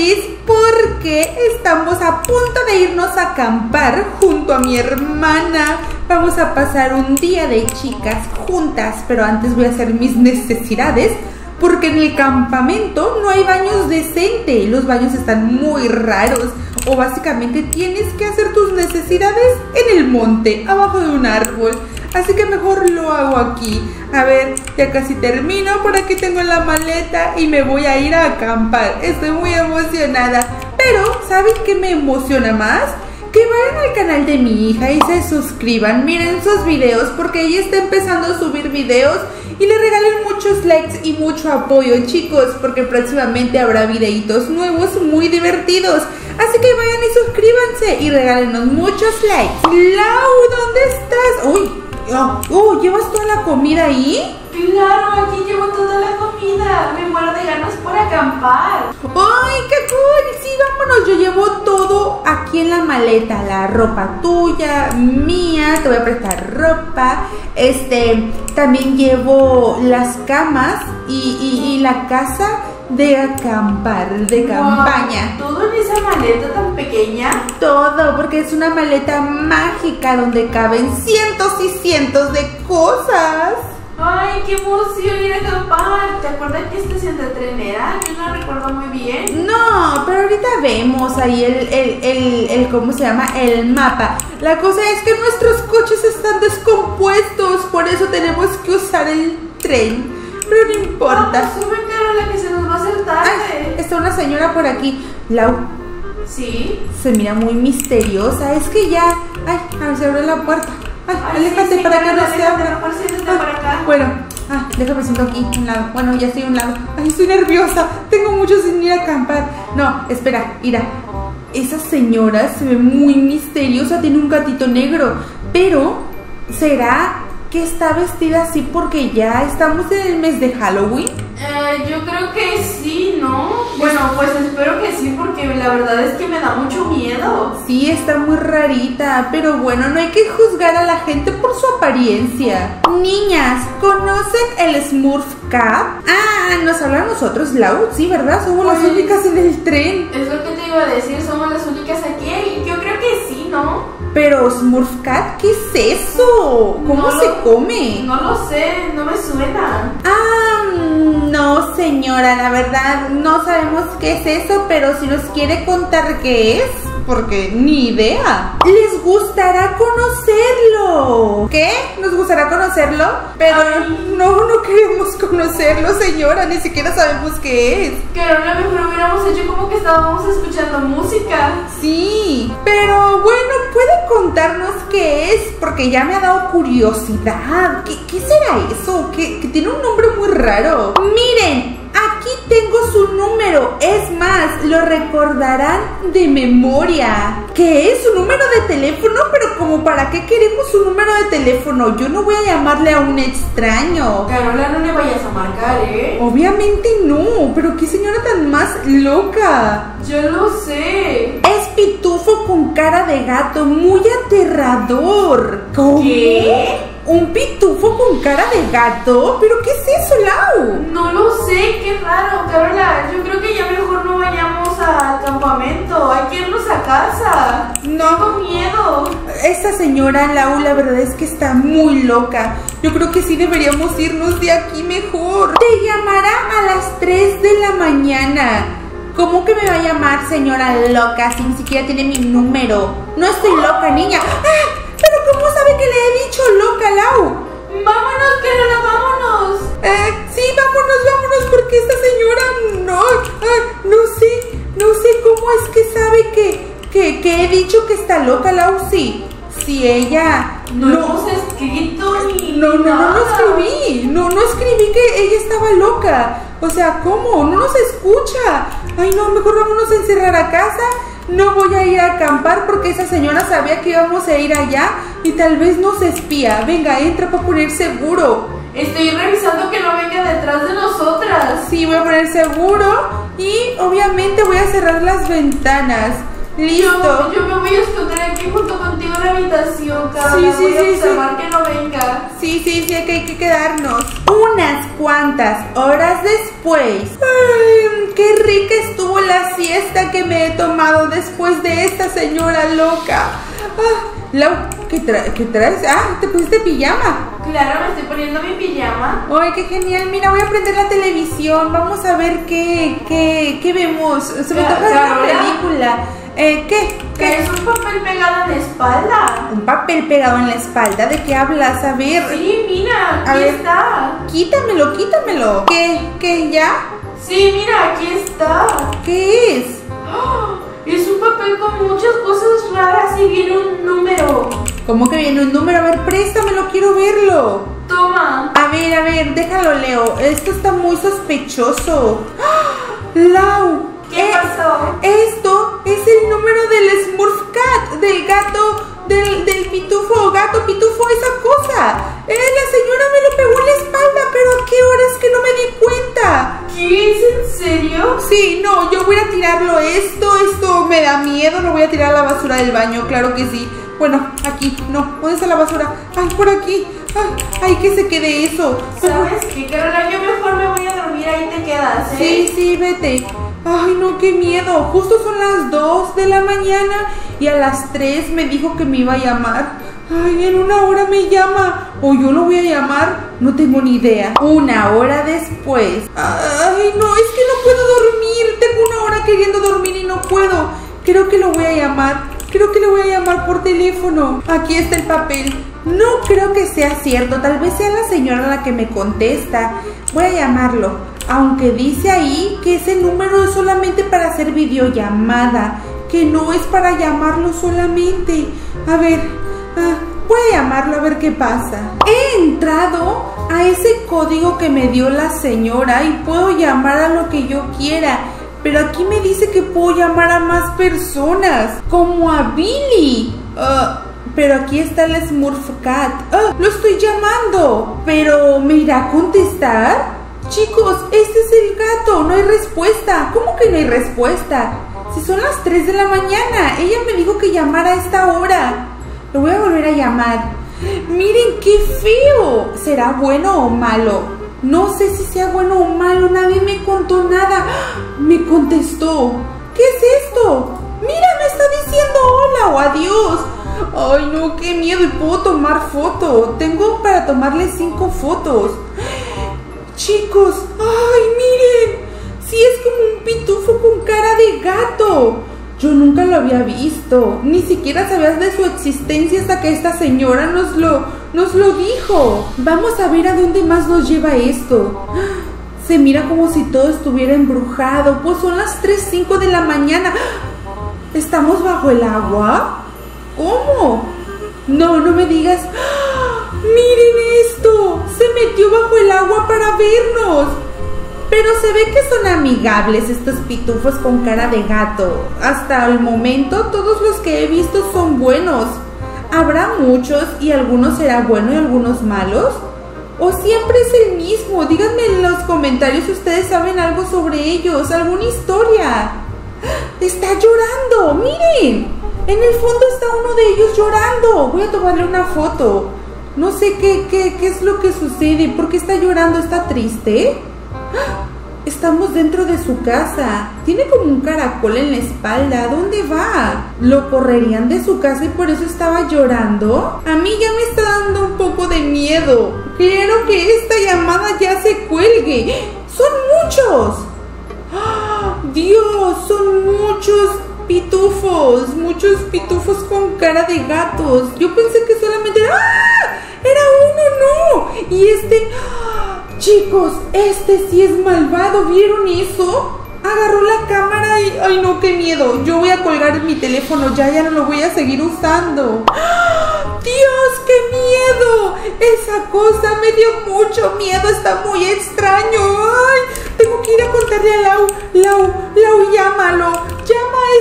feliz porque estamos a punto de irnos a acampar junto a mi hermana. Vamos a pasar un día de chicas juntas, pero antes voy a hacer mis necesidades porque en el campamento no hay baños decentes. Los baños están muy raros. O básicamente tienes que hacer tus necesidades en el monte, abajo de un árbol. Así que mejor lo hago aquí. A ver, ya casi termino. Por aquí tengo la maleta y me voy a ir a acampar. Estoy muy emocionada. Pero, ¿saben qué me emociona más? Que vayan al canal de mi hija y se suscriban. Miren sus videos porque ella está empezando a subir videos. Y le regalen muchos likes y mucho apoyo, chicos, porque próximamente habrá videitos nuevos muy divertidos. Así que vayan y suscríbanse y regálenos muchos likes. Lau, ¿dónde estás? Uy, ¿llevas toda la comida ahí? Claro, aquí llevo toda la comida. Me muero de ganas por acampar. ¡Ay, qué cool! Sí, vámonos. Yo llevo todo aquí en la maleta. La ropa tuya, mía. Te voy a prestar ropa. También llevo las camas y la casa de acampar, de campaña. ¿Todo en esa maleta tan pequeña? Todo, porque es una maleta mágica donde caben cientos y cientos de cosas. ¡Ay, qué emoción ir a acampar! ¿Te acuerdas qué estación de tren era? Yo no recuerdo muy bien. No, pero ahorita vemos ahí el ¿cómo se llama? El mapa. La cosa es que nuestros coches están descompuestos, por eso tenemos que usar el tren. Pero no importa. Sube, Carola, que se nos va a hacer tarde. Ay, está una señora por aquí. Lau. ¿Sí? Se mira muy misteriosa. Es que ya... Ay, a ver, se abre la puerta. Ay, aléjate sí, para que no se abra. Por acá. Bueno, déjame siento aquí a un lado. Bueno, ya estoy a un lado. Ay, estoy nerviosa. Tengo mucho sin ir a acampar. No, espera, mira. Esa señora se ve muy misteriosa. Tiene un gatito negro. Pero, ¿será que está vestida así porque ya estamos en el mes de Halloween? Yo creo que sí, ¿no? Bueno, pues espero que sí, porque la verdad es que me da mucho miedo. Sí, está muy rarita, pero bueno, no hay que juzgar a la gente por su apariencia. Niñas, ¿conocen el Smurf Cap? Nos habla a nosotros, Lau, sí, ¿verdad? Somos las únicas en el tren. Es lo que te iba a decir, somos las únicas aquí. Yo creo que sí, ¿no? Pero Smurf Cat, ¿qué es eso? ¿Cómo se come? No lo sé, no me suena. No, señora, la verdad no sabemos qué es eso, pero si nos quiere contar qué es, porque ni idea. Les gustará conocerlo. ¿Qué? ¿Nos gustará conocerlo? Pero no queremos conocerlo, señora, ni siquiera sabemos qué es. Pero a lo mejor hubiéramos hecho como que estábamos escuchando música. Sí, pero bueno, puede contarnos qué es, porque ya me ha dado curiosidad. ¿Qué será eso? Que tiene un nombre muy raro. Miren, aquí tengo su número. Es más, lo recordarán de memoria. ¿Qué es? ¿Su número de teléfono? Pero como para qué queremos su número de teléfono. Yo no voy a llamarle a un extraño. Carola, no le vayas a marcar, ¿eh? Obviamente no, pero qué señora tan más loca. Yo lo sé. Es pitufo con cara de gato, muy aterrador. ¿Cómo? ¿Qué? ¿Un pitufo con cara de gato? ¿Pero qué es eso, Lau? No lo sé, qué raro, Carola. Yo creo que ya mejor no vayamos al campamento. Hay que irnos a casa. No. Tengo miedo. Esta señora, Lau, la verdad es que está muy loca. Yo creo que sí deberíamos irnos de aquí mejor. Te llamará a las 3 de la mañana. ¿Cómo que me va a llamar, señora loca, si ni siquiera tiene mi número? No estoy loca, niña. ¿Pero cómo sabe que le he dicho loca, Lau? Vámonos, Carola, vámonos. Sí, vámonos, porque esta señora no sé cómo es que sabe que he dicho que está loca, Lau. Sí, ella... No hemos escrito ni No nada. No escribí que ella estaba loca. O sea, ¿cómo? No nos escucha. Ay, no, mejor vámonos a encerrar a casa. No voy a ir a acampar porque esa señora sabía que íbamos a ir allá y tal vez nos espía. Venga, entra para poner seguro. Estoy revisando que no venga detrás de nosotras. Sí, voy a poner seguro y obviamente voy a cerrar las ventanas. Listo. Yo me voy a esconder aquí junto contigo en la habitación, Carla. Sí, voy a observar que no venga. Sí, que hay que quedarnos. Unas cuantas horas después. Ay, qué rica estuvo la primera siesta que me he tomado después de esta señora loca. Lau, ¿qué traes? ¿Te pusiste pijama? Claro, me estoy poniendo mi pijama. ¡Ay, qué genial! Mira, voy a prender la televisión. Vamos a ver qué vemos. Se me toca una película. ¿Qué? Es un papel pegado en la espalda. ¿Un papel pegado en la espalda? ¿De qué hablas? A ver. Sí, mira, aquí está. Quítamelo. ¿Qué? ¿Ya? Sí, mira, aquí está. ¿Qué es? Es un papel con muchas cosas raras y viene un número. ¿Cómo que viene un número? A ver, préstamelo, quiero verlo. Toma. A ver, déjalo, Leo. Esto está muy sospechoso. Lau. ¿Qué pasó? Esto es el número del Smurf Cat, del gato, del pitufo, gato, pitufo, esa cosa. La señora me lo pegó en la espalda, pero ¿a qué horas que no me di cuenta? ¿Qué? ¿Es en serio? Sí, no, yo voy a tirarlo. Esto me da miedo, lo voy a tirar a la basura del baño, claro que sí. Bueno, aquí, no, ¿dónde está la basura? Ay, por aquí. Ay, que se quede eso. ¿Sabes qué, Carola? Yo mejor me voy a dormir, ahí te quedas, ¿eh? Sí, vete. Ay, no, qué miedo. Justo son las 2 de la mañana y a las 3 me dijo que me iba a llamar. Ay, en 1 hora me llama. O yo lo voy a llamar, no tengo ni idea. 1 hora después. Ay, no, es que no puedo dormir. Tengo 1 hora queriendo dormir y no puedo. Creo que lo voy a llamar. Creo que le voy a llamar por teléfono. Aquí está el papel. No creo que sea cierto. Tal vez sea la señora la que me contesta. Voy a llamarlo. Aunque dice ahí que ese número es solamente para hacer videollamada, que no es para llamarlo solamente. A ver, voy a llamarlo a ver qué pasa. He entrado a ese código que me dio la señora y puedo llamar a lo que yo quiera. Pero aquí me dice que puedo llamar a más personas, como a Billy. Pero aquí está el Smurf Cat. Lo estoy llamando. ¿Pero me irá a contestar? Chicos, este es el gato. No hay respuesta. ¿Cómo que no hay respuesta? Si son las 3 de la mañana. Ella me dijo que llamara a esta hora. Lo voy a volver a llamar. Miren qué feo. ¿Será bueno o malo? No sé si sea bueno o malo. Nadie me contó nada. Me contestó. ¿Qué es esto? Mira, me está diciendo hola o adiós. Ay, no, qué miedo. Y puedo tomar foto. Tengo para tomarle 5 fotos. Chicos, ay, miren. Sí, es como un pitufo con cara de gato. Yo nunca lo había visto. Ni siquiera sabías de su existencia hasta que esta señora nos lo dijo. Vamos a ver a dónde más nos lleva esto. Se mira como si todo estuviera embrujado. Pues son las 3:05 de la mañana. ¿Estamos bajo el agua? ¿Cómo? No me digas. ¡Miren esto! Se metió bajo el agua para vernos. Pero se ve que son amigables estos pitufos con cara de gato. Hasta el momento todos los que he visto son buenos. ¿Habrá muchos y algunos será bueno y algunos malos? ¿O siempre es el mismo? Díganme en los comentarios si ustedes saben algo sobre ellos, alguna historia. ¡Está llorando! ¡Miren! En el fondo está uno de ellos llorando. Voy a tomarle una foto. No sé qué es lo que sucede. ¿Por qué está llorando? ¿Está triste? Estamos dentro de su casa. Tiene como un caracol en la espalda. ¿Dónde va? ¿Lo correrían de su casa y por eso estaba llorando? A mí ya me está dando un poco de miedo. Quiero que esta llamada ya se cuelgue. ¡Son muchos! ¡Oh, Dios! Son muchos pitufos con cara de gatos. Yo pensé que solamente era uno, no. Y chicos, este sí es malvado. ¿Vieron eso? Agarró la cámara y... ¡ay, no, qué miedo! Yo voy a colgar mi teléfono, ya no lo voy a seguir usando. ¡Dios, qué miedo! Esa cosa me dio mucho miedo, está muy extraño. ¡Ay! Tengo que ir a contarle a Lau, llámalo. Llama a